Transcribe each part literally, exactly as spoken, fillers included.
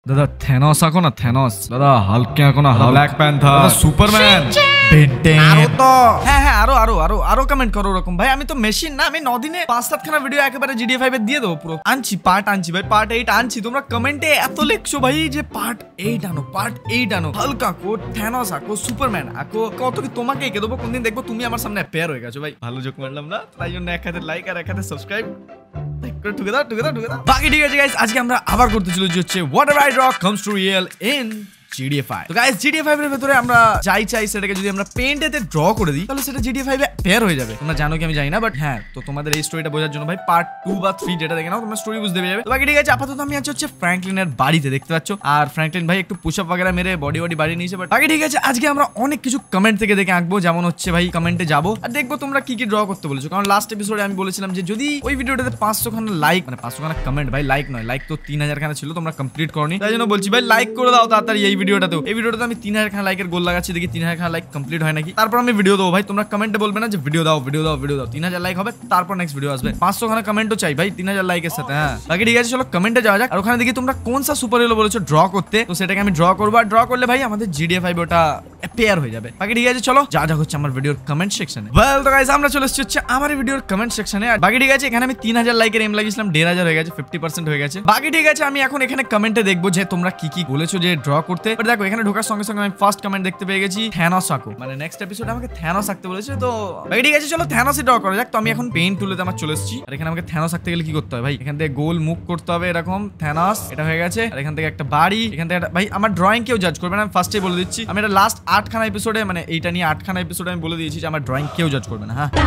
দাদা থ্যানস আঁকো না, থ্যানস। দাদা হাল্ক আঁকো না, ব্ল্যাক প্যান্থার, সুপারম্যান। আরো তো হ্যাঁ হ্যাঁ আরো আরো আরো আরো কমেন্ট করো ওরকম ভাই। আমি তো মেশিন না, আমি নদিনে পাঁচ সাতখানা ভিডিও একেবারে জিডিএ ফাইভ এর দিয়ে দেবো পুরো। আনছি পার্ট আনছি ভাই, পার্ট এইট আনছি। তোমরা কমেন্টে এত লিখছো ভাই যে পার্ট এইট আনো, পার্ট এইট আনো, হাল্ক আঁকো, থ্যানস আঁকো, সুপারম্যান আঁকো। কত কি তোমাকে এঁকে দেবো কোনদিন, দেখবো তুমি আমার সামনে পেয়ার হয়ে গেছো ভাই। ভালো যোগ মারলাম না, তাই জন্য এক হাতে লাইক আর এক হাতে সাবস্ক্রাইব ঢুকে দাও ঢুকে দাও ঢুকে দাও। বাকি ঠিক আছে গাইস, আজকে আমরা আবার করতে চলেছি হচ্ছে whatever I draw comes to real in GTA five. তো গাইস জিডিএ ফাইভ এর ভিতরে আমরা যাই চাই সেটাকে যদি আমরা পেইন্টেতে ড্র করে দিই তাহলে সেটা জিডিএ ফাইভ এ পেয়ার হয়ে যাবে। তোমরা জানো কি আমি জানি না, বাট হ্যাঁ তো তোমাদের এই স্টোরিটা বোঝার জন্য ভাই পার্ট টু বা থ্রি যেটা দেখে নাও তোমরা স্টোরি বুঝতে পেরে যাবে। তো বাকি ঠিক আছে, আপাতত আমি আছি হচ্ছে ফ্র্যাঙ্কলিনের বাড়িতে, দেখতে পাচ্ছ। আর ফ্র্যাঙ্কলিন ভাই একটু পুশ আপ वगैरह মেরে বডি বডি বাড়িয়ে নিয়েছে। বাট বাকি ঠিক আছে, আজকে আমরা অনেক কিছু কমেন্ট থেকে দেখে আঁকবো। যেমন হচ্ছে ভাই কমেন্টে যাবো আর দেখবো তোমরা কি কি ড্র করতে বলেছো। কারণ লাস্ট এপিসোডে আমি বলেছিলাম যে যদি ওই ভিডিওটাতে পাঁচশো খানা লাইক, মানে পাঁচশো খানা কমেন্ট, ভাই লাইক নয়, লাইক তো তিন হাজার খানা ছিল, তোমরা কমপ্লিট করনি। তাই জন্য বলছি ভাই লাইক করে দাও তাড়াতাড়ি এই ভিডিওটাতেও। এই ভিডিওটাতে আমি তিন হাজার খানা লাইকের গোল লাগাচ্ছি, দেখি তিন হাজার খানা লাইক কমপ্লিট হয় নাকি, তারপর আমি ভিডিও দেবো। ভাই তোমরা কমেন্টে বলবে না যে ভিডিও দাও ভিডিও দাও ভিডিও দাও, তিন হাজার লাইক হবে তারপর নেক্সট ভিডিও আসবে। পাঁচশো খানা কমেন্টও চাই ভাই তিন হাজার লাইকের সাথে। হ্যাঁ বাকি ঠিক আছে, চলো কমেন্টে যাওয়া যাক। আর ওখানে দেখি তোমরা কোন সা সুপার হিরো বলেছো ড্র করতে, তো সেটাকে আমি ড্র করবো। আর ড্র করলে ভাই আমাদের জিডিএ ফাইভ ওটা পেয়ার হয়ে যাবে। বাকি ঠিক আছে, চলো যা যা হচ্ছে আমার ভিডিওর কমেন্ট সেকশনে। ওয়েল তো গাইস আমরা চলে এসেছি হচ্ছে আমার ভিডিওর কমেন্ট সেকশনে। আর বাকি ঠিক আছে, এখানে আমি তিন হাজার লাইকের এম লাগিয়েছিলাম, দেড় হাজার হয়ে গেছে, ফিফটি পার্সেন্ট হয়ে গেছে। বাকি ঠিক আছে, আমি এখন এখানে কমেন্টে দেখবো যে তোমরা কি কি বলেছো যে ড্র করতে। বাট দেখো এখানে ঢোকার সঙ্গে সঙ্গে আমি ফার্স্ট কমেন্ট দেখতে পেয়ে গেছি থ্যানস আঁকো, মানে নেক্সট এপিসোডে আমাকে থ্যানস আঁকতে বলেছে। তো বাকি ঠিক আছে, চলো থ্যানসই ড্র করা যাক। তো আমি এখন পেইন্ট টুলেতে আমার চলে এসেছি। আর এখানে আমাকে থ্যানস আঁকতে গেলে কি করতে হবে ভাই, এখান থেকে গোল মুখ করতে হবে এরকম, থ্যানস এটা হয়ে গেছে। আর এখান থেকে একটা বাড়ি, এখান থেকে ভাই আমার ড্রয়িং কেউ জাজ করবে না, আমি ফার্স্টেই বলে দিচ্ছি। আমি এটা লাস্ট আটখানা এপিসোডে, মানে এইটা নিয়ে আটখানা এপিসোডে আমি বলে দিয়েছি যে আমার ড্রয়িং কেউ জাজ করবে না। হ্যাঁ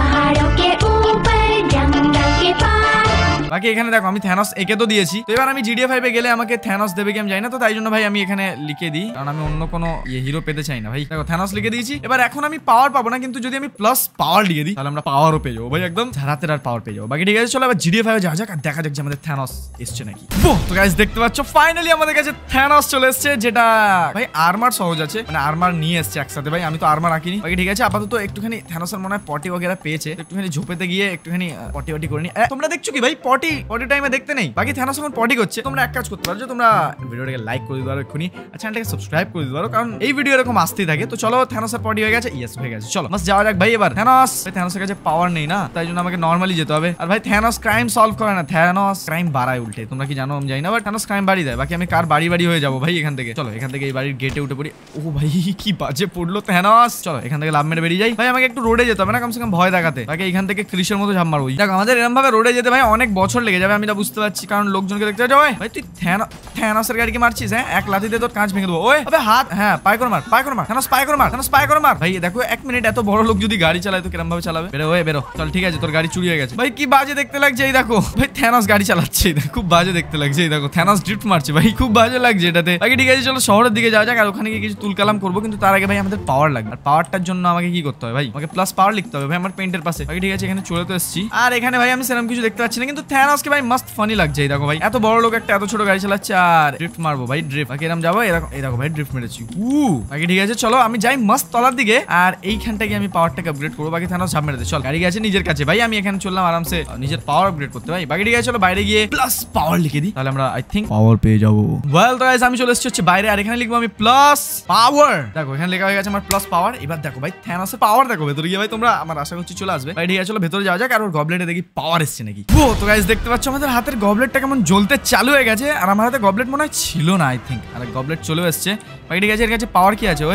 বাকি এখানে দেখো আমি থ্যানস এঁকে তো দিয়েছি। তো এবার আমি জিডিএ ফাইভ এ গেলে আমাকে থ্যানস দেবে কি আমি জানি না, তো তাই জন্য ভাই আমি এখানে লিখে দিই, কারণ আমি অন্য কোনো হিরো পেতে চাই না ভাই। দেখো থ্যানস লিখে দিয়েছি। এবার এখন আমি পাওয়ার পাবো না, কিন্তু যদি আমি প্লাস পাওয়ার লিখে দিই তাহলে আমরা পাওয়ারও পেয়ে যাবো ভাই, একদম ঝাড়াতে আর পাওয়ার পেয়ে যাবো। বাকি ঠিক আছে, চলো এবার জিডিএ ফাইভ এ যাওয়া যাক আর দেখা যাক যে আমাদের থ্যানস এসছে নাকি। তো গাইস দেখতে পাচ্ছ ফাইনালি আমাদের কাছে থ্যানস চলে এসছে, যেটা ভাই আর্মার সহজ আছে, মানে আর্মার নিয়ে এসছে একসাথে ভাই। আমি তো আর্মার আঁকিনি। বাকি ঠিক আছে, আপাতত একটুখানি থ্যানসের মনে হয় পটি वगैरह পেয়েছে, একটুখানি ঝোপেতে গিয়ে একটুখানি পটি ওটি করে নি। তোমরা দেখছো কি ভাই পটি পটি টাইমে দেখতে নেই। বাকি থ্যানস এখন পটি করছে। তোমরা এক কাজ করতে পারো যে তোমরা ভিডিওটাকে লাইক করে দিতে পারো এক্ষুনি, আর চ্যানেলটাকে সাবস্ক্রাইব করে দিতে পারো, কারণ এই ভিডিও এরকম আসতেই থাকে। তো চলো থ্যানসের পটি হয়ে গেছে, ইয়েস হয়ে গেছে, চলো বাস যাওয়া যাক ভাই। এবার থ্যানস, ভাই থ্যানসের কাছে পাওয়ার নেই না, তাই জন্য আমাকে নরমালি যেতে হবে। আর ভাই থ্যানস ক্রাইম সলভ করে না, থ্যানস ক্রাইম বাড়ায় উল্টে। তোমরা কি জানো আমি জানি না, বাট থ্যানস ক্রাইম বাড়ি দেয়। বাকি আমি কার বাড়ি বাড়ি হয়ে যাবো ভাই এখান থেকে। চলো এখান থেকে এই বাড়ির গেটে উঠে পড়ি। ও ভাই কি বাজে পড়লো থ্যানস। চলো এখান থেকে লাভ মেরে বেরিয়ে যাই ভাই। আমাকে একটু রোডে যেতে হবে না, কমসে কম ভয় দেখাতে। বাকি এখান থেকে ক্রিসের মতো ঝাপ মারবো। দেখো আমাদের এরকম ভাবে রোডে যেতে ভাই অনেক বছর লেগে যাবে, আমি তা বুঝতে পারছি, কারণ লোকজনকে দেখতে যাবে। ভাই তুই থ্যানসের গাড়িকে মারছিস, হ্যাঁ এক লাথিতে তোর কাঁচ ভেঙে দেবো। ওই আবে হাত, হ্যাঁ পায় করে মার, পায় করে মার, থ্যানস পায় করে মার, থ্যানস পায় করে মার। ভাই দেখো এক মিনিট, এত বড় লোক যদি গাড়ি চালায় তো কিরম ভাবে চালাবে। বেরো ওই বেরো, চল ঠিক আছে তোর গাড়ি চুরি হয়ে গেছে। ভাই কি বাজে দেখতে লাগছে, এই দেখো ভাই থ্যানস গাড়ি চালাচ্ছে, খুব বাজে দেখতে লাগছে। এই দেখো থ্যানস ড্রিফট মারছে ভাই, খুব বাজে লাগছে এটাতে। বাকি ঠিক আছে, চলো শহরের দিকে যাওয়া যাক আর ওখানে গিয়ে কিছু তুলকালাম করবো। কিন্তু তার আগে ভাই আমাদের পাওয়ার লাগবে, আর পাওয়ারটার জন্য আমাকে কি করতে হবে ভাই, আমাকে প্লাস পাওয়ার লিখতে হবে ভাই আমার পেইন্টের পাশে। বাকি ঠিক আছে, এখানে চলে তো এসেছি। আর এখানে ভাই আমি সেরকম কিছু দেখতে পাচ্ছি না, কিন্তু থ্যানসকে ভাই মাস্ট ফানি লাগছে। এই দেখো ভাই এত বড় লোক একটা এত ছোট গাড়ি চালাচ্ছে আর ড্রিফট মারবো ভাই, ড্রিফট। বাকি এরকম যাবো, এরকম এই দেখো ভাই ড্রিফট মেরেছি। উ বাকি ঠিক আছে, চলো আমি যাই মাস্ট তলার দিকে, আর এইখানটা গিয়ে আমি পাওয়ারটাকে আপগ্রেড করবো। বাকি থ্যানস ঝাপ মেরে দে, চল গাড়ি গেছে নিজের কাছে ভাই, আমি এখানে চললাম আরামসে নিজের পাওয়ার আপগ্রেড করতে ভাই। বাকি ঠিক আছে, চলো বাইরে গিয়ে প্লাস পাওয়ার লিখে দিই, তাহলে আমরা আই থিঙ্ক পাওয়ার পেয়ে যাবো। ওয়েল তো গাইস আমি চলে এসেছি হচ্ছে বাইরে, আর এখানে লিখবো আমি প্লাস পাওয়ার। দেখো এখানে লেখা হয়ে গেছে আমার প্লাস পাওয়ার। এবার দেখো ভাই থ্যানসের পাওয়ার দেখো ভেতরে গিয়ে ভাই, তোমরা আমার আশা করছি চলে আসবে ভাই। ঠিক আছে, চলো ভেতরে যাওয়া যাক আর ওর গবলেটে দেখি পাওয়ার এসছে নাকি। ও তো গাইস দেখতে পাচ্ছ আমাদের হাতের গবলেটটা কেমন জ্বলতে চালু হয়ে গেছে, আর আমার হাতে গবলেট মনে হয় ছিল না আই থিঙ্ক, আর গবলেট চলেও এসছে। বাকি ঠিক আছে, এর কাছে পাওয়ার কি আছে ওই,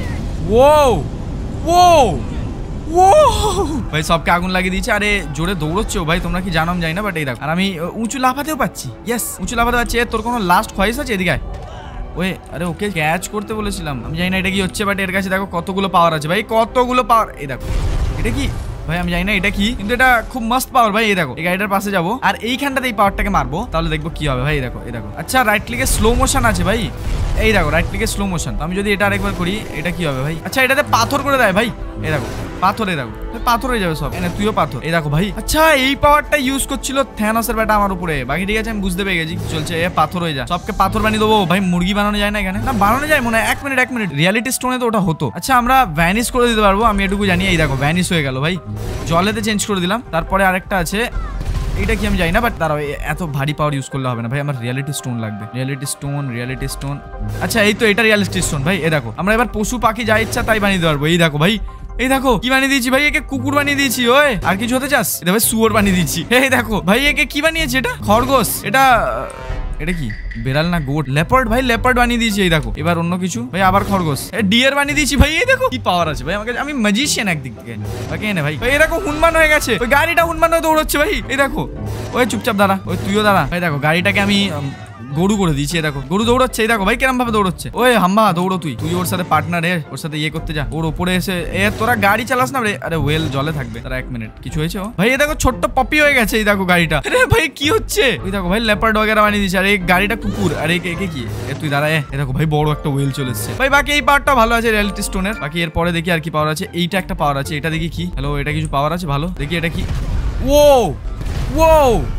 ও ও ও ভাই সবকে আগুন লাগিয়ে দিয়েছে। আরে জোরে দৌড়চ্ছে ও ভাই, তোমরা কি জানো আমি জানি না, বাট এই দেখো। আর আমি উঁচু লাফাতেও পাচ্ছি, ইয়েস উঁচু লাফাতে পাচ্ছি। তোর কোনো লাস্ট খয়েস আছে এদিকে? ওই আরে ওকে ক্যাচ করতে বলেছিলাম, আমি জানি না এটা কি হচ্ছে, বাট এর কাছে দেখো কতগুলো পাওয়ার আছে ভাই, কতগুলো পাওয়ার। এই দেখো এটা কি ভাই, আমি জানি না এটা কি, কিন্তু এটা খুব মাস্ট পাওয়ার ভাই। এই দেখো এই গাড়িটার পাশে যাবো আর এইখানটাতে এই পাওয়ারটাকে মারবো, তাহলে দেখবো কি হবে ভাই। এই দেখো এই দেখো, আচ্ছা রাইট ক্লিকে স্লো মোশন আছে ভাই। এই দেখো রাইট ক্লিকে স্লো মোশন, আমি যদি এটা আরেকবার করি এটা কি হবে ভাই? আচ্ছা এটাতে পাথর করে দেয় ভাই। এই দেখো পাথর, এই দেখো পাথর হয়ে যাবে সব, এনে তুইও পাথর। এই দেখো ভাই, আচ্ছা এই পাওয়ারটা ইউজ করছিল থ্যানসের ব্যাটা আমার উপরে। বাকি ঠিক আছে, আমি বুঝতে পেরে গেছি চলছে। এ পাথর হয়ে যায়, সবকে পাথর বানিয়ে দেবো ভাই। মুরগি বানানো যায় না এখানে? না বানানো যায় মনে হয়, এক মিনিট এক মিনিট রিয়ালিটি স্টোনে তো ওটা হতো। আচ্ছা আমরা ভ্যানিশ করে দিতে পারবো, আমি এটুকু জানি। এই দেখো ভ্যানিশ হয়ে গেল ভাই, জলেতে চেঞ্জ করে দিলাম। তারপরে আরেকটা আছে, এটা কি আমি জানি না, বাট দাঁড়াও এত ভারী পাওয়ার ইউজ করলে হবে না ভাই, আমার রিয়ালিটি স্টোন লাগবে। রিয়ালিটি স্টোন, রিয়ালিটি স্টোন, আচ্ছা এই তো এটা রিয়ালিটি স্টোন ভাই। এই দেখো আমরা এবার পশু পাখি যা ইচ্ছা তাই বানিয়ে দিতে পারবো। এই দেখো ভাই, এই দেখো কি বানিয়ে দিয়েছি ভাই, একে কুকুর বানিয়ে দিয়েছি। ওই আর কিছু হতে চাস? এটা ভাই শুয়োর বানিয়ে দিয়েছি। এই দেখো ভাই একে কি বানিয়েছি, এটা খরগোশ, এটা এটা কি বেড়াল না গোট, লেপার্ড ভাই, লেপার্ড বানিয়ে দিয়েছি। এই দেখো এবার অন্য কিছু ভাই, আবার খরগোশ, ডিয়ার বানিয়ে দিয়েছি ভাই। এই দেখো কি পাওয়ার আছে ভাই আমাকে, আমি ম্যাজিশিয়ান একদিক থেকে। ওকে এনে ভাই, এই দেখো হুনমান হয়ে গেছে, ওই গাড়িটা হুনমান হয়ে দৌড়চ্ছে ভাই। এই দেখো ওই চুপচাপ দাঁড়া, ওই তুইও দাঁড়া ভাই। দেখো গাড়িটাকে আমি গরু করে দিয়েছি। দেখো গরু দৌড়াচ্ছে। এই দেখো ভাই কিরম ভাবে দৌড়চ্ছে। ওই হাম্বা দৌড়ো, তুই তুই ওর সাথে পার্টনার এ, ওর সাথে ইয়ে করতে যা। ওর উপরে এসে এ তোরা গাড়ি চালাস না রে। আরে ওয়েল জলে থাকবে তারা, এক মিনিট কিছু হয়েছে ভাই। এই দেখো ছোট্ট পপি হয়ে গেছে। এই দেখো গাড়িটা, আরে ভাই কি হচ্ছে। ওই দেখো ভাই লেপার্ড ওয়াগেরা বানিয়ে দিয়েছে। আর এই গাড়িটা কুকুর। আর এই কে কি, এ তুই দাঁড়া। এ দেখো ভাই বড় একটা ওয়েল চলে এসেছে ভাই। বাকি এই পাওয়ারটা ভালো আছে রিয়ালিটি স্টোনের। বাকি এর পরে দেখি আর কি পাওয়ার আছে। এইটা একটা পাওয়ার আছে, এটা দেখি কি। হ্যালো এটা কিছু পাওয়ার আছে ভালো, দেখি এটা কি। ও ও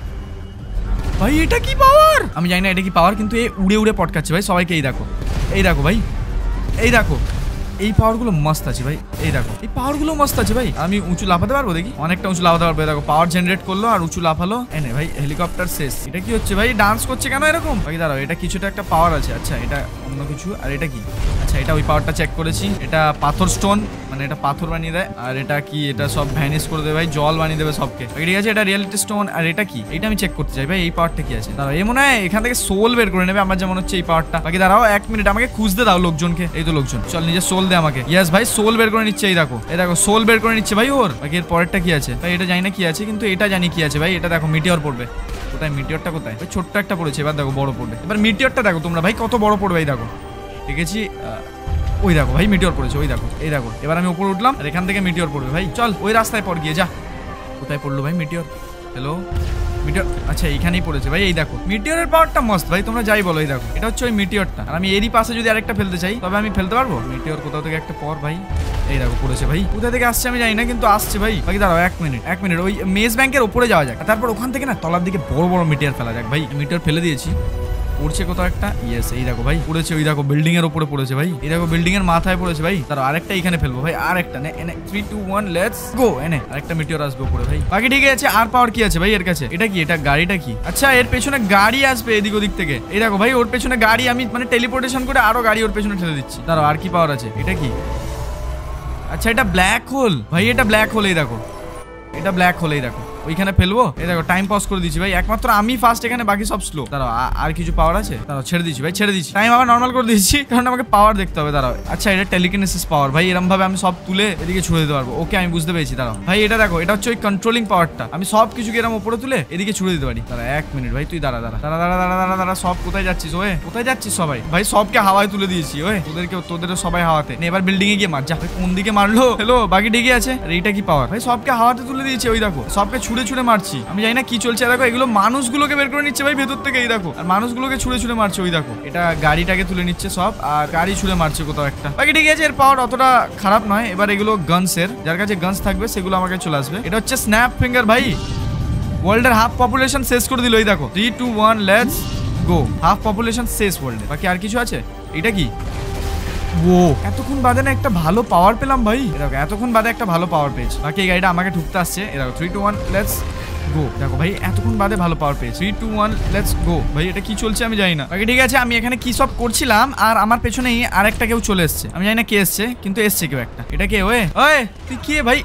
ভাই এটা কি পাওয়ার আমি জানি না এটা কি পাওয়ার, কিন্তু এ উড়ে উড়ে পটকাচ্ছে ভাই সবাইকে। এই দেখো, এই দেখো ভাই, এই দেখো এই পাওয়ার গুলো মস্ত আছে ভাই। এই দেখো এই পাওয়ার গুলো মস্ত আছে ভাই। আমি উঁচু লাফাতে পারবো, দেখি অনেকটা উঁচু লাফাতে পারবো। দেখো পাওয়ার জেনারেট করলো আর উঁচু লাফালো। এনে ভাই হেলিকপ্টার শেষ। এটা কি হচ্ছে ভাই, ডান্স করছে কেন এরকম? বাকি দাঁড়াও এটা কিছুটা একটা পাওয়ার আছে। আচ্ছা এটা অন্য কিছু। আর এটা কি? আচ্ছা এটা ওই পাওয়ারটা চেক করেছি। এটা পাথর স্টোন, মানে এটা পাথর বানিয়ে দেয়। আর এটা কি, এটা সব ভ্যানিশ করে দেবে ভাই, জল বানিয়ে দেবে সবকে। ঠিক আছে এটা রিয়ালিটি স্টোন। আর এটা কি, এটা আমি চেক করতে চাই ভাই এই পাওয়ারটা কি আছে। দাঁড়াও এই মনে হয় এখান থেকে সোল বের করে নেবে আমার যেমন হচ্ছে এই পাওয়ারটা। বাকি দাঁড়াও এক মিনিট, আমাকে খুঁজতে দাও লোকজনকে। এই তো লোকজন, চল নিজে সোল দে আমাকে। ইয়েস ভাই সোল বের করে নিচ্ছে। এই দেখো, এই দেখো সোল বের করে নিচ্ছে ভাই ওর। বাকি এর পরেরটা কি আছে ভাই, এটা জানি না কি আছে, কিন্তু এটা জানি কি আছে ভাই। এটা দেখো মিটিওর পড়বে। কোথায় মিটিওরটা, কোথায় ভাই? ছোট্ট একটা পড়েছে, এবার দেখো বড় পড়বে। এবার মিটিওরটা দেখো তোমরা ভাই কত বড় পড়বে। এই দেখো দেখেছি, ওই দেখো ভাই মিটিওর পড়েছে। ওই দেখো, এই দেখো এবার আমি উপরে উঠলাম আর এখান থেকে মিটিওর পড়বে ভাই। চল ওই রাস্তায় পড় গিয়ে যা। কোথায় পড়লো ভাই মিটিওর? হ্যালো মিটিওর, আচ্ছা এইখানেই পড়েছে ভাই। এই দেখো মিটিওরের পাওয়ারটা মস্ত ভাই, তোমরা যাই বলো। এই দেখো এটা হচ্ছে ওই মিটিওরটা। আর আমি এরই পাশে যদি আরেকটা ফেলতে চাই তবে আমি ফেলতে পারবো। মিটিওর কোথাও থেকে একটা পর ভাই, এই দেখো পড়েছে ভাই। কোথা থেকে আসছে আমি জানি না, কিন্তু আসছে ভাই। বাকি দাঁড়াও এক মিনিট, এক মিনিট ওই মেজ ব্যাংকের উপরে যাওয়া যাক, তারপর ওখান থেকে না তলার দিকে বড় বড় মিটিওর ফেলা যাক ভাই। মিটিওর ফেলে দিয়েছি, পড়ছে কোথাও একটা। ইয়েস এই দেখো ভাই পড়েছে। ওই দেখো বিল্ডিং এর উপরে পড়েছে ভাই। এই দেখো বিল্ডিং এর মাথায় পড়েছে ভাই। তার আরেকটা এখানে ফেলবো ভাই, আরেকটা নে এনে three two one let's go. এনে আরেকটা মিটিওর আসবে উপরে ভাই। বাকি ঠিক আছে। আর পাওয়ার কি আছে ভাই এর কাছে? এটা কি, এটা গাড়িটা কি? আচ্ছা এর পেছনে গাড়ি আসবে এদিক ওদিক থেকে। এই দেখো ভাই ওর পেছনে গাড়ি, আমি মানে টেলিপোর্টেশন করে আরো গাড়ি ওর পেছনে ঠেলে দিচ্ছি। দাঁড়াও আর কি পাওয়ার আছে? এটা কি? আচ্ছা এটা ব্ল্যাক হোল ভাই, এটা ব্ল্যাক হোল। এই দেখো এটা ব্ল্যাক হোল। এই দেখো ওইখানে ফেলবো। এই দেখো টাইম পাস করে দিচ্ছি ভাই, একমাত্র আমি ফার্স্ট এখানে, বাকি সব স্লো। দাঁড়াও আর কিছু পাওয়ার আছে? দাঁড়াও ছেড়ে দিচ্ছি ভাই, ছেড়ে দিচ্ছি। টাইম আবার নর্মাল করে দিচ্ছি কারণ আমাকে পাওয়ার দেখতে হবে। দাঁড়াও আচ্ছা এটা টেলিকিনেসিস পাওয়ার ভাই, এরকম ভাবে আমি সব তুলে এদিকে ছুড়ে দিতে পারবো। ওকে আমি বুঝতে পেরেছি। দাঁড়াও ভাই এটা দেখো, এটা হচ্ছে ওই কন্ট্রোলিং পাওয়ারটা। আমি সব কিছু এরকম উপরে তুলে এদিকে ছুড়ে দিতে পারি। দাঁড়া এক মিনিট ভাই, তুই দাঁড়া দাঁড়া দাঁড়া দাঁড়া দাঁড়া দাঁড়া দাঁড়া সব কোথায় যাচ্ছিস? ওয়ে কোথায় যাচ্ছিস সবাই? ভাই সবকে হাওয়ায় তুলে দিয়েছি। ওয়ে তোদেরকে, তোদেরও সবাই হাওয়াতে। এবার বিল্ডিং এ গিয়ে মার যা। কোন দিকে মারলো? হ্যালো বাকি ঠিকই আছে। আর এইটা কি পাওয়ার ভাই? সবকে হাওয়াতে তুলে দিয়েছি। ওই দেখো সবকে ছুড়ে ছুড়ে মারছি। আমি জানি না কি চলছে। দেখো এগুলো মানুষগুলোকে বের করে নিচ্ছে ভাই ভেতর থেকে। এই দেখো আর মানুষগুলোকে ছুড়ে ছুড়ে মারছে। ওই দেখো এটা গাড়িটাকে তুলে নিচ্ছে সব, আর গাড়ি ছুড়ে মারছে কোথাও একটা। বাকি ঠিক আছে, এর পাওয়ার অতটা খারাপ নয়। এবার এগুলো গানস এর, যার কাছে গানস থাকবে সেগুলো আমাকে চলে আসবে। এটা হচ্ছে স্ন্যাপ ফিঙ্গার ভাই, ওয়ার্ল্ডের হাফ পপুলেশন শেষ করে দিল। এই দেখো three two one let's go. Half population শেষ ওয়ার্ল্ডে। বাকি আর কিছু আছে? এটা কি? ও এতক্ষণ বাদে না একটা ভালো পাওয়ার পেলাম ভাই। দেখো এতক্ষণ বাদে একটা ভালো পাওয়ার পেয়েছি। বাকি এই গাড়িটা আমাকে ঢুকতে আসছে। এই দেখো three two one let's go. দেখো ভাই এতক্ষণ বাদে ভালো পাওয়ার পেয়েছি। Three two one let's go. ভাই এটা কি চলছে আমি জানি না। বাকি ঠিক আছে, আমি এখানে কি সব করছিলাম আর আমার পেছনেই আরেকটা কেউ চলে এসছে। আমি জানি না কে এসছে, কিন্তু এসছে কেউ একটা। এটা কে? ওয়ে ওয়ে তুই কে ভাই?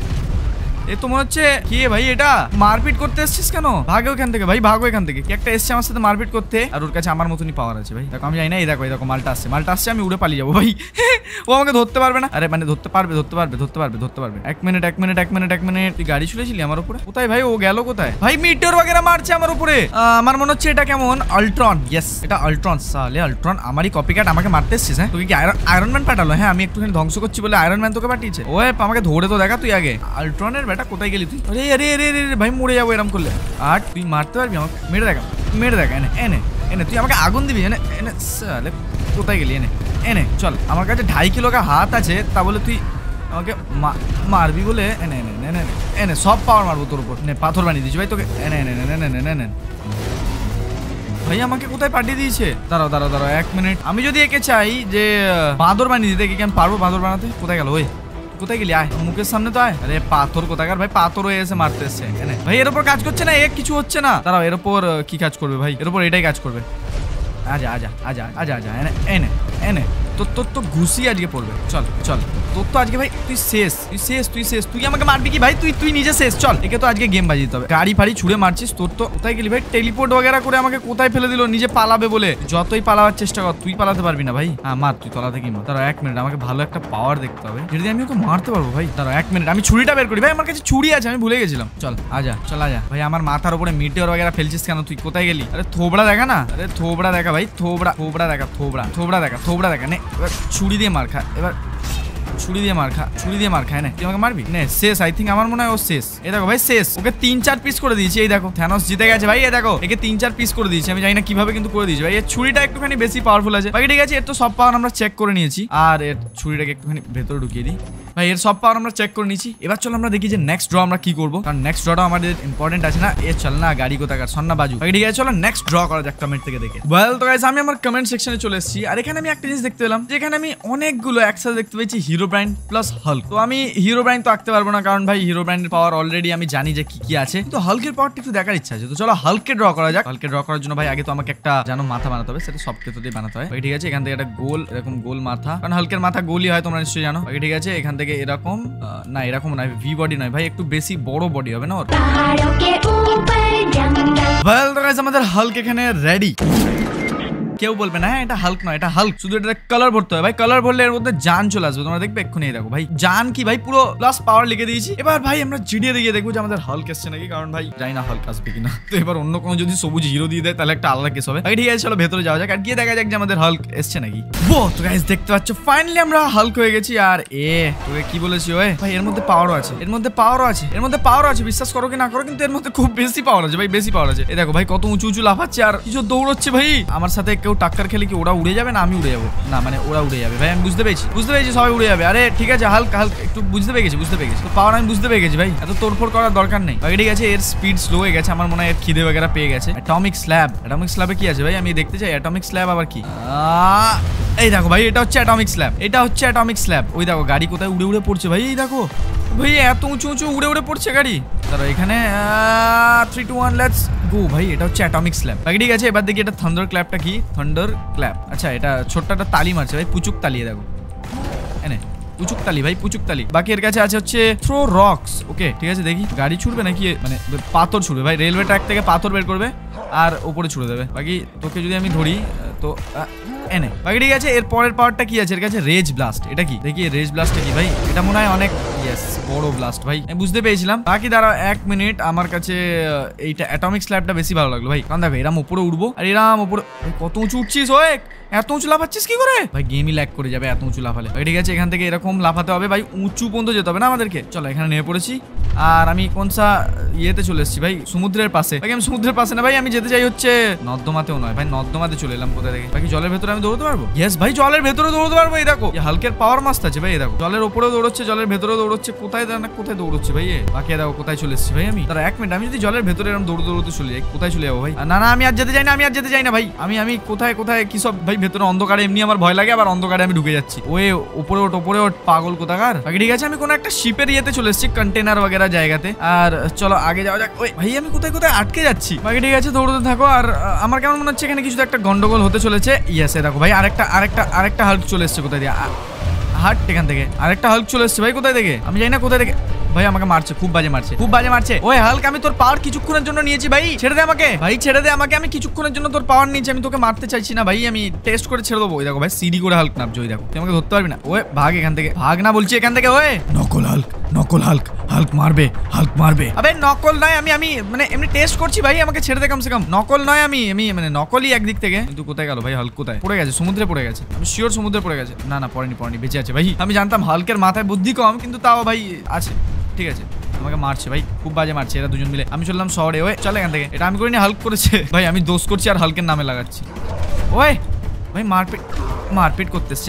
এ তো মনে হচ্ছে কি ভাই, এটা মারপিট করতে এসছিস কেন? ভাগো এখান থেকে ভাই, ভাগো এখান থেকে। কি একটা এসছে আমার সাথে মারপিট করতে, আর ওর কাছে আমার মতনই পাওয়ার আছে ভাই। দেখো আমি জানি না। এই দেখো এই দেখো মালটা আসছে, মালটা আসছে। আমি উড়ে পালিয়ে যাবো ভাই। ও আমাকে ধরতে পারবে না। আরে মানে ধরতে পারবে, ধরতে পারবে, ধরতে পারবে, ধরতে পারবে। এক মিনিট এক মিনিট এক মিনিট এক মিনিট তুই গাড়ি ছুড়েছিলি আমার উপরে? কোথায় ভাই ও গেল কোথায়? ভাই মিটিওর वगैरह মারছে আমার উপরে। আমার মনে হচ্ছে এটা কেমন আল্ট্রন। ইয়েস এটা আল্ট্রন। সালে আল্ট্রন আমারই কপিক্যাট, আমাকে মারতে এসছিস? হ্যাঁ তোকে কি আয়রন ম্যান পাঠালো? হ্যাঁ আমি একটুখানি ধ্বংস করছি বলে আয়রন ম্যান তোকে পাঠিয়েছে? ওয়ে আমাকে ধরে তো দেখা তুই আগে। আল্ট্রনের বেটা কোথায় গেলি তুই? আরে আরে আরে আরে ভাই মরে যাবো এরকম করলে। আর তুই মারতে পারবি আমাকে? মেরে দেখা, মেরে দেখা। এনে এনে এনে তুই আমাকে আগুন দিবি? এনে এনে সালে কোথায় গেলি? এনে এনে চল। আমার কাছে ঢাই কিলো কা হাত আছে, তা বলে তুই আমাকে মারবি বলে? এনে এনে এনে এনে সব পাওয়ার মারবো তোর উপর। নে পাথর বানিয়ে দিয়েছি ভাই তোকে। এনে এনে এনে এনে এনে এনে ভাই আমাকে কোথায় পাঠিয়ে দিয়েছে? দাঁড়াও দাঁড়াও দাঁড়াও এক মিনিট। আমি যদি একে চাই যে বাঁদর বানিয়ে দিতে, একে আমি পারবো বাঁদর বানাতে? কোথায় গেল? ওই কোথায় গেলি? আয় মুখের সামনে তো আয়। আরে পাথর কোথাকার ভাই, পাথর হয়ে এসে মারতে এসছে ভাই। এর উপর কাজ করছে না, এক কিছু হচ্ছে না। দাঁড়াও, এর উপর কি কাজ করবে ভাই? এর উপর এটাই কাজ করবে। আজা আজা আজা আজা আজা এনে এনে এনে তোর তোর তো ঘুষি আজকে পড়বে। চল চল, তোর তো আজকে ভাই তুই শেষ, তুই শেষ, তুই শেষ। তুই আমাকে মারবি কি ভাই? তুই তুই নিজে শেষ। চল, একে তো আজকে গেম বাজিয়ে দিতে হবে। গাড়ি ফাড়ি ছুড়ে মারছিস, তোর তো কোথায় গেলি ভাই? টেলিপোর্ট বগেরা করে আমাকে কোথায় ফেলে দিল নিজে পালাবে বলে। যতই পালাবার চেষ্টা কর, তুই পালাতে পারবি না ভাই। হ্যাঁ মার, তুই তলা থেকে মার। তারা এক মিনিট, আমাকে ভালো একটা পাওয়ার দেখতে হবে যদি আমি ওকে মারতে পারবো ভাই। তারা এক মিনিট, আমি ছুরিটা বের করি ভাই। আমার কাছে ছুরি আছে, আমি ভুলে গেছিলাম। চল আজা, চল আজা ভাই। আমার মাথার উপরে মিটিওর বগেরা ফেলছিস কেন? তুই কোথায় গেলি? আরে থোবড়া দেখা না, আরে থোবড়া দেখা ভাই, থোবড়া থোবড়া দেখা, থোবড়া থোবড়া দেখা, থোবড়া দেখা নে। এবার ছুরি দিয়ে মার খা, এবার ছুরি দিয়ে মার খা, ছুরি দিয়ে মার খায় না। তুই আমাকে মারবি? নে শেষ, আই থিঙ্ক আমার মনে হয় ও শেষ। এই দেখো ভাই শেষ, ওকে তিন চার পিস করে দিয়েছি। এই দেখো থ্যানোস জিতে গেছে ভাই। এই দেখো একে তিন চার পিস করে দিয়েছি, আমি জানি না কিভাবে কিন্তু করে দিয়েছি ভাই। এর ছুরিটা একটুখানি বেশি পাওয়ারফুল আছে বাকি, ঠিক আছে। এর তো সব পাওয়ার আমরা চেক করে নিয়েছি, আর এর ছুরিটাকে একটুখানি ভেতরে ঢুকিয়ে দিই ভাই। এর সব পাওয়ার আমরা চেক করে নিয়েছি। এবার চলো আমরা দেখি যে নেক্সট ড্র আমরা কি করবো, কারণ নেক্সট ড্রটা আমাদের ইম্পর্টেন্ট আছে না। এ চল না গাড়ি কোথাকার সন্না বাজু বাকি, ঠিক আছে। চলো নেক্সট ড্র করা যাক কমেন্ট থেকে দেখে। ওয়েল তো গাইস, আমি আমার কমেন্ট সেকশনে চলে এসেছি, আর এখানে আমি একটা জিনিস দেখতে পেলাম, যেখানে আমি অনেকগুলো একসাথে দেখতে পেয়েছি হিরো ব্র্যান্ড প্লাস হাল্ক। তো আমি হিরো ব্র্যান্ড তো আঁকতে পারবো না, কারণ ভাই হিরো ব্র্যান্ডের পাওয়ার অলরেডি আমি জানি যে কি কি আছে। তো হাল্কের পাওয়ারটা একটু দেখার ইচ্ছা আছে। তো চলো হাল্ককে ড্র করা যাক। হাল্ককে ড্র করার জন্য ভাই আগে তো আমাকে একটা জানো মাথা বানাতে হবে, সেটা সব ক্ষেত্রে বানাতে হয়। ঠিক আছে, এখান থেকে একটা গোল, এরকম গোল মাথা, কারণ হাল্কের মাথা গোলই হয়, তোমরা নিশ্চয়ই জানো। ঠিক আছে, এখান থেকে এরকম, না এরকম নয়, ভি বডি নয় ভাই, একটু বেশি বড় বডি হবে না ওর। ওয়েল তো গাইস, আমাদের হাল্ক এখানে রেডি। কেউ বলবে না এটা হাল্ক নয়, এটা হাল্ক, শুধু এটা কালার ভরতে হয় ভাই। কালার ভরলে এর মধ্যে জান চলে আসবে, তোমরা দেখবে এক্ষুনি। দেখো ভাই জান কি ভাই, পুরো প্লাস পাওয়ার লিখে দিয়েছি। এবার ভাই আমরা জিডিয়ে দিয়ে দেখবো যে আমাদের হাল্ক এসছে নাকি, কারণ ভাই জানি না হাল্ক আসবে কিনা। তো এবার অন্য কোনো যদি সবুজ হিরো দিয়ে দেয় তাহলে একটা আলাদা কেস হবে। ঠিক আছে, চলো ভেতরে যাওয়া যাক আর গিয়ে দেখা যাক যে আমাদের হাল্ক এসছে নাকি। ও তো গাইস দেখতে পাচ্ছ ফাইনালি আমরা হাল্ক হয়ে গেছি। আর এ তোকে কি বলেছি ওই ভাই, এর মধ্যে পাওয়ারও আছে, এর মধ্যে পাওয়ারও আছে, এর মধ্যে পাওয়ারও আছে। বিশ্বাস করো কি না করো, কিন্তু এর মধ্যে খুব বেশি পাওয়ার আছে ভাই, বেশি পাওয়ার আছে। এই দেখো ভাই কত উঁচু উঁচু লাফাচ্ছে আর কিছু দৌড়চ্ছে ভাই। আমার সাথে কেউ টাক্কার খেলে কি ওরা উড়ে যাবে না আমি উড়ে যাবো? না মানে ওরা উড়ে যাবে ভাই, আমি বুঝতে পেরেছি, বুঝতে পেরেছি সবাই উড়ে যাবে। আরে ঠিক আছে, হালকা হালকা একটু বুঝতে পেরে গেছি, বুঝতে পেরে গেছি। তো পাওয়ার আমি বুঝতে পেরে গেছি ভাই, এত তোড়ফোড় করার দরকার নেই। বাকি ঠিক আছে, এর স্পিড স্লো হয়ে গেছে, আমার মনে হয় এর খিদে বগেরা পেয়ে গেছে। অ্যাটমিক স্ল্যাব, অ্যাটমিক স্ল্যাবে কি আছে ভাই আমি দেখতে চাই। অ্যাটমিক স্ল্যাব আবার কি? এই দেখো ভাই, এটা হচ্ছে অ্যাটমিক স্ল্যাব, এটা হচ্ছে অ্যাটমিক স্ল্যাব। ওই দেখো গাড়ি কোথায় উড়ে উড়ে পড়ছে ভাই, এই দেখো ভাই এত উঁচু উঁচু উড়ে উড়ে পড়ছে গাড়ি। তারা এখানে three two one let's go ভাই, এটা হচ্ছে অ্যাটমিক স্ল্যাব। বাকি ঠিক আছে, এবার দেখি এটা থান্ডার ক্ল্যাপটা কি। থান্ডার ক্ল্যাপ, আচ্ছা এটা ছোট্ট একটা তালি মারছে ভাই, পুচুক তালি। দেখো এনে পুচুক তালি ভাই, পুচুক তালি। বাকি এর কাছে আছে হচ্ছে থ্রো রক্স। ওকে ঠিক আছে, দেখি গাড়ি ছুড়বে নাকি, মানে পাথর ছুড়বে ভাই। রেলওয়ে ট্র্যাক থেকে পাথর বের করবে আর উপরে ছুড়ে দেবে। বাকি তোকে যদি আমি ধরি তো এনে। বাকি ঠিক আছে, এর পরের পাওয়ারটা কি আছে এর কাছে? Rage blast. এটা কি দেখি, রেজ ব্লাস্টটা কি ভাই? এটা মনে হয় অনেক ইয়েস বড় ব্লাস্ট ভাই, আমি বুঝতে পেরেছিলাম। বাকি দাঁড়া এক মিনিট, আমার কাছে এইটা অ্যাটমিক স্ল্যাবটা বেশি ভালো লাগলো ভাই, কারণ দেখো এরাম উপরে উঠবো আর এরাম উপরে। কত উঁচু উঠছিস ওই, এত উঁচু লাফাচ্ছিস কি করে ভাই? গেমই ল্যাগ করে যাবে এত উঁচু লাফালে। ঠিক আছে, এখান থেকে এরকম লাফাতে হবে ভাই, উঁচু পর্যন্ত যেতে হবে না আমাদেরকে। চলো এখানে নেমে পড়েছি, আর আমি কোন সা ইয়েতে চলে এসেছি ভাই, সমুদ্রের পাশে। ভাই আমি সমুদ্রের পাশে না ভাই, আমি যেতে চাই হচ্ছে নর্দমাতেও নয় ভাই, নর্দমাতে চলে এলাম কোথায় থেকে। বাকি জলের ভেতরে আমি দৌড়তে পারবো? ইয়েস ভাই, জলের ভেতরে দৌড়তে পারবো। এই দেখো হালকের পাওয়ার মাস্ট আছে ভাই, এই দেখো জলের উপরেও দৌড়চ্ছে, জলের ভেতরেও দৌড়চ্ছে। কোথায় না কোথায় দৌড়চ্ছে ভাই এ। বাকি দেখো কোথায় চলে এসেছি ভাই আমি। তার এক মিনিট, আমি যদি জলের ভেতরে এরকম দৌড়তে দৌড়তে চলে যাই, কোথায় চলে যাবো ভাই? না না আমি আর যেতে চাই না, আমি আর যেতে চাই না ভাই। আমি আমি কোথায় কোথায় কি সব ভাই, ভেতরে অন্ধকারে এমনি আমার ভয় লাগে, আবার অন্ধকারে আমি ঢুকে যাচ্ছি। ওই উপরে ওঠ, উপরে ওঠ পাগল কোথাকার। বাকি ঠিক আছে, আমি কোনো একটা শিপের ইয়েতে চলে এসেছি, কন্টেনার বগেরা জায়গাতে। আর চলো আগে যাওয়া যাক। ওই ভাই আমি কোথায় কোথায় আটকে যাচ্ছি। বাকি ঠিক আছে, দৌড়তে থাকো। আর আমার কেমন মনে হচ্ছে এখানে কিছু একটা গন্ডগোল হতে চলেছে। ইয়েস দেখো ভাই, আরেকটা আরেকটা আরেকটা হাল্ক চলে এসছে কোথায় দিয়ে। হাট এখান থেকে আরেকটা হাল্ক চলে এসছে ভাই, কোথায় থেকে আমি জানি না কোথায় থেকে। ভাই আমাকে মারছে, খুব বাজে মারছে, খুব বাজে মারছে। ওই হাল্ক, আমি তোর পাওয়ার কিছুক্ষণের জন্য নিয়েছি ভাই, ছেড়ে দে আমাকে ভাই, ছেড়ে দে আমাকে। আমি কিছুক্ষণের জন্য তোর পাওয়ার নিয়েছি, আমি তোকে মারতে চাইছি না ভাই, আমি টেস্ট করে ছেড়ে দেবো। ওই দেখো ভাই সিডি করে হাল্ক নামছে, ওই দেখো তুই আমাকে ধরতে পারবি না। ওই ভাগ এখান থেকে, ভাগ না বলছি এখান থেকে। ওই নকল হাল্ক, নকল হাল্ক, হাল্ক মারবে, হাল্ক মারবে। আবে নকল নয়, আমি আমি মানে এমনি টেস্ট করছি ভাই, আমাকে ছেড়ে দে কমসে কম। নকল নয় আমি আমি মানে নকলই একদিক থেকে। কিন্তু কোথায় গেল ভাই হাল্ক? কোথায় পড়ে গেছে? সমুদ্রে পড়ে গেছে, আমি শিওর সমুদ্রে পড়ে গেছে। না না পড়েনি, পড়েনি, বেঁচে আছে ভাই। আমি জানতাম হাল্কের মাথায় বুদ্ধি কম, কিন্তু তাও ভাই আছে। ঠিক আছে, আমাকে মারছে ভাই, খুব বাজে মারছে এরা দুজন মিলে। আমি চললাম শহরে। ওই চলে এখান থেকে, এটা আমি করিনি, হাল্ক করেছে ভাই। আমি দোষ করছি আর হাল্কের নামে লাগাচ্ছি। ওই ভাই মারপিট মারপিট করতেছে,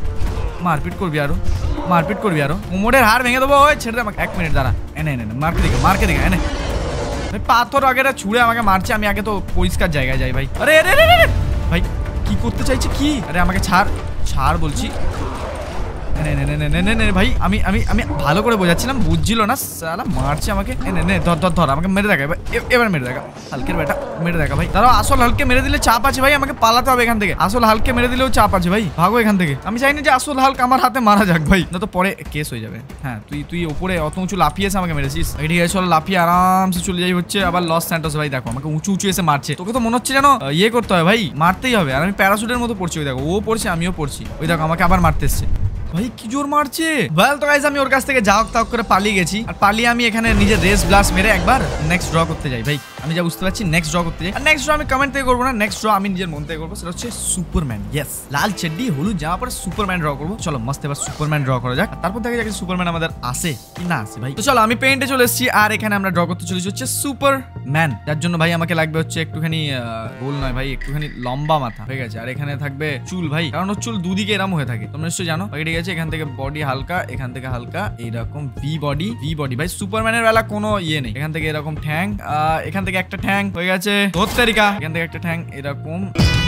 মারপিট করবি আরো, মারপিট করবি আরো, কোমরের হাড় ভেঙে দেবো। ওই ছেড়ে দে আমাকে, এক মিনিট দাঁড়া। এনে এনে মারকে দিকে, মারকে দিকে এনে ভাই, পাথর আগেরা ছুঁড়ে আমাকে মারছে। আমি আগে তো পরিষ্কার জায়গায় যাই ভাই। আরে আরে আরে ভাই কি করতে চাইছে কি? আরে আমাকে ছাড়, ছাড় বলছি। নে নে নে নে নে নে ভাই আমি আমি আমি ভালো করে বোঝাচ্ছিলাম, বুঝছিল না শালা, মারছে আমাকে। নে নে ধর ধর ধর আমাকে মেরে দেখা, এবার মেরে দেখা হালকের বেটা, মেরে দেখা ভাই। তারা আসল হালকে মেরে দিলে চাপ আছে ভাই, আমাকে পালাতে হবে এখান থেকে। আসল হালকে মেরে দিলেও চাপ আছে ভাই, ভাগো এখান থেকে। আমি চাইনি যে আসল হালক আমার হাতে মারা যাক ভাই, না তো পরে কেস হয়ে যাবে। হ্যাঁ তুই তুই উপরে অত উঁচু লাফিয়ে এসে আমাকে মেরেছিস, ঠিক আছে চলো লাফিয়ে আরামসে চলে যাই হচ্ছে আবার লস স্যান্টোস। ভাই দেখো আমাকে উঁচু উঁচু এসে মারছে, তোকে তো মনে হচ্ছে যেন ইয়ে করতে হয় ভাই, মারতেই হবে। আর আমি প্যারাশুটের মতো পড়ছি, ওই দেখো ও পড়ছে আমিও পড়ছি, ওই দেখো আমাকে আবার মারতে এসছে ভাই, কি জোর মারছে। ওয়েল তো গাইস আমি ওর কাছ থেকে যাওক তাওক করে পালিয়ে গেছি, আর পালিয়ে আমি এখানে নিজের রেস ব্লাস্ট মেরে একবার নেক্সট ড্র করতে যাই ভাই। আমি যা বুঝতে পারছি নেক্সট ড্র করতে যাই, আর নেক্সট ড্র আমি কমেন্ট থেকে করবো না, নেক্সট ড্র আমি নিজের মন থেকে করবো, সেটা হচ্ছে সুপারম্যান। ইয়েস, লাল চেড্ডি হলুদ জামা পরে সুপারম্যান ড্র করবো। চলো মস্ত এবার সুপারম্যান ড্র করা যাক, তারপর দেখা যাক সুপারম্যান আমাদের আসে কি না আসে ভাই। তো চলো আমি পেইন্টে চলে এসেছি, আর এখানে আমরা ড্র করতে চলেছি হচ্ছে সুপারম্যান, যার জন্য ভাই আমাকে লাগবে হচ্ছে একটুখানি গোল নয় ভাই, একটুখানি লম্বা মাথা, ঠিক আছে। আর এখানে থাকবে চুল ভাই, কারণ ওর চুল দুদিকে এরম হয়ে থাকে, তোমরা নিশ্চয়ই জানো। ঠিক আছে, এখান থেকে বডি হালকা, এখান থেকে হালকা, এইরকম ভি বডি ভি বডি ভাই। সুপারম্যানের বেলা কোনো ইয়ে নেই, এখান থেকে এরকম ঠ্যাং, এখান থেকে একটা ঠ্যাং হয়ে গেছে ধর তারিকা, এখান থেকে একটা ঠ্যাং এরকম।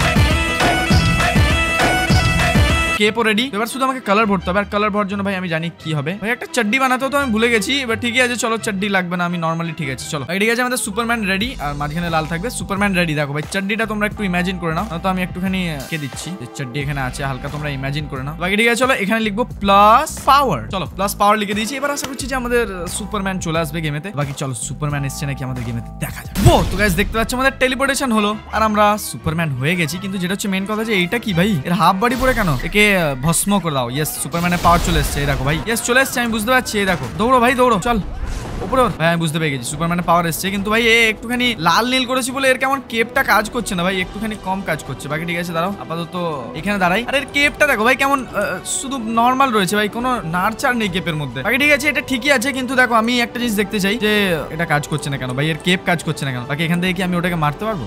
কেপও রেডি, এবার শুধু আমাকে কালার ভরতে হবে, আর কালার ভরার জন্য ভাই আমি জানি কি হবে ভাই, একটা চাড্ডি বানাতে তো আমি ভুলে গেছি। এবার ঠিকই আছে চলো, চাড্ডি লাগবে না, আমি নরমালি ঠিক আছে চলো। ঠিক আছে আমাদের সুপারম্যান রেডি, আর মাঝখানে লাল থাকবে, সুপারম্যান রেডি। দেখো ভাই চাড্ডিটা তোমরা একটু ইমাজিন করে নাও, তো আমি একটুখানি কে দিচ্ছি যে চাড্ডি এখানে আছে হালকা, তোমরা ইমাজিন করে নাও। বাকি ঠিক আছে চলো, এখানে লিখবো প্লাস পাওয়ার, চলো প্লাস পাওয়ার লিখে দিয়েছি। এবার আশা করছি যে আমাদের সুপারম্যান চলে আসবে গেমেতে। বাকি চলো সুপারম্যান এসছে নাকি আমাদের গেমেতে দেখা যাক। ও তো গাইস দেখতে পাচ্ছ আমাদের টেলিপোর্টেশন হলো, আর আমরা সুপারম্যান হয়ে গেছি। কিন্তু যেটা হচ্ছে মেন কথা যে এইটা কি ভাই, এর হাফ বডি পরে কেন, একে ভস্ম করে দাও। ইয়েস সুপারম্যানের পাওয়ার চলে এসেছে, এই দেখো ভাই। ইয়েস চলে এসেছে, আমি বুঝতে পারছি, এই দেখো দৌড়ো ভাই দৌড়ো, চল উপরে। ভাই আমি বুঝতে পেরে গেছি সুপারম্যানের পাওয়ার এসছে, কিন্তু ভাই এ একটুখানি লাল নীল করেছি বলে এর কেমন কেপটা কাজ করছে না ভাই, একটুখানি কম কাজ করছে। বাকি ঠিক আছে দাঁড়াও, আপাতত এখানে দাঁড়াই। আর এর কেপটা দেখো ভাই কেমন শুধু নর্মাল রয়েছে ভাই, কোনো নাড়চাড় নেই কেপের মধ্যে। বাকি ঠিক আছে এটা ঠিকই আছে, কিন্তু দেখো আমি একটা জিনিস দেখতে চাই যে এটা কাজ করছে না কেন ভাই, এর কেপ কাজ করছে না কেন। বাকি এখান থেকে কি আমি ওটাকে মারতে পারবো?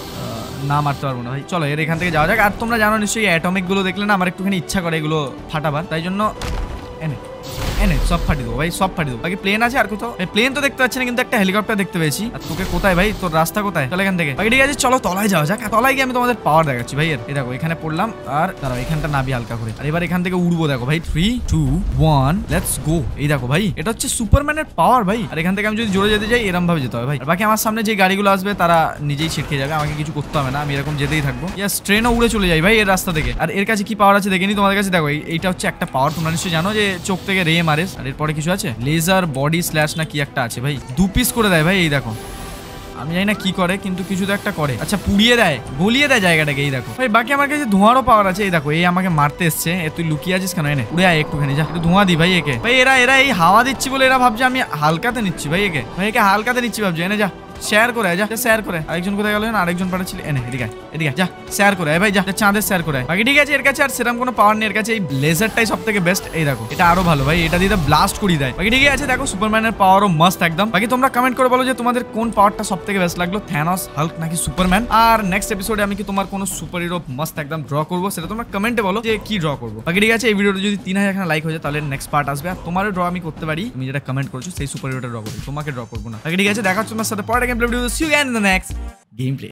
না মারতে পারবো না ভাই, চলো এর এখান থেকে যাওয়া যাক। আর তোমরা জানো নিশ্চয়ই অ্যাটমিক গুলো দেখলে না আমার একটুখানি ইচ্ছা করে এগুলো ফাটাবার, তাই জন্য এনে এনে সব ফাটি দেবো ভাই, সব ফাটি দেবো। বাকি প্লেন আছে আর কোথাও? প্লেন তো দেখতে পাচ্ছি না, কিন্তু একটা হেলিকপ্টার দেখতে পেয়েছি। আর তোকে কোথায় ভাই, তোর রাস্তা কোথায়? চলো এখান থেকে। বাকি ঠিক আছে চলো তলায় যাওয়া যাক, তলায় গিয়ে আমি তোমাদের পাওয়ার দেখাচ্ছি ভাই। এর এই দেখো এখানে পড়লাম, আর দাঁড়াও এখানটা নাবি হালকা করে, আর এবার এখান থেকে উড়বো। দেখো ভাই three two one let's go. এই দেখো ভাই এটা হচ্ছে সুপারম্যানের পাওয়ার ভাই। আর এখান থেকে আমি যদি জোরে যেতে যাই এরকম ভাবে যেতে হবে ভাই। আর বাকি আমার সামনে যে গাড়িগুলো আসবে তারা নিজেই ছিটকে যাবে, আমাকে কিছু করতে হবে না, আমি এরকম যেতেই থাকবো। ইয়াস ট্রেনও উড়ে চলে যাই ভাই এর রাস্তা থেকে। আর এর কাছে কি পাওয়ার আছে দেখে নি তোমাদের কাছে, দেখো এইটা হচ্ছে একটা পাওয়ার, তোমরা নিশ্চয়ই জানো যে চোখ থেকে রে মারে। আর এরপরে কিছু আছে লেজার বডি স্ল্যাশ না কি একটা আছে ভাই, দু পিস করে দেয় ভাই। এই দেখো আমি জানি না কি করে, কিন্তু কিছু তো একটা করে। আচ্ছা পুড়িয়ে দেয়, গলিয়ে দেয় জায়গাটাকে। এই দেখো ভাই বাকি আমার কাছে ধোঁয়ারও পাওয়ার আছে। এই দেখো এই আমাকে মারতে এসছে, এ তুই লুকিয়ে আছিস কেন, এনে উড়ে আয় একটুখানি, যা একটু ধোঁয়া দি ভাই একে। ভাই এরা এরা এই হাওয়া দিচ্ছি বলে এরা ভাবছে আমি হালকাতে নিচ্ছি ভাই একে, ভাই একে হালকাতে নিচ্ছি ভাবছে। এনে যা শেয়ার করে যা, শেয়ার করে। আরেকজন কোথায় গেল না, আরেকজন পাঠাচ্ছিল, এনে এদিকে এদিকে যা শেয়ার করে ভাই, যা চাঁদের শেয়ার করে। বাকি ঠিক আছে এর কাছে আর সেরকম কোনো পাওয়ার নেই, এর কাছে এই লেজারটাই সব থেকে বেস্ট। এই দেখো এটা আরো ভালো ভাই, এটা দিয়ে ব্লাস্ট করিয়ে দেয়। বাকি ঠিক আছে দেখো সুপারম্যানের পাওয়ারও মস্ত একদম। বাকি তোমরা কমেন্ট করে বলো যে তোমাদের কোন পাওয়ারটা সব থেকে বেস্ট লাগলো, থ্যানস, হাল্ক নাকি সুপারম্যান। আর নেক্সট এপিসোডে আমি কি তোমার কোনো সুপার হিরো মস্ত একদম ড্র করবো, সেটা তোমরা কমেন্টে বলো যে কি ড্র করবো। বাকি ঠিক আছে এই ভিডিওটা যদি তিন হাজার লাইক হয়ে যায় তাহলে নেক্সট পার্ট আসবে, আর তোমারও ড্র আমি করতে পারি, তুমি যেটা কমেন্ট করছো সেই সুপার হিরোটা ড্র করবো, তোমাকে ড্র করবো না। বাকি ঠিক আছে দেখা হচ্ছে তোমার সাথে পরে game play video, see you again in the next game play.